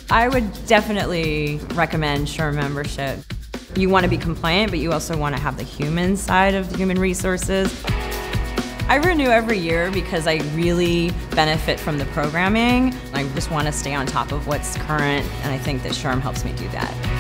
I would definitely recommend SHRM membership. You want to be compliant, but you also want to have the human side of the human resources. I renew every year because I really benefit from the programming. I just want to stay on top of what's current, and I think that SHRM helps me do that.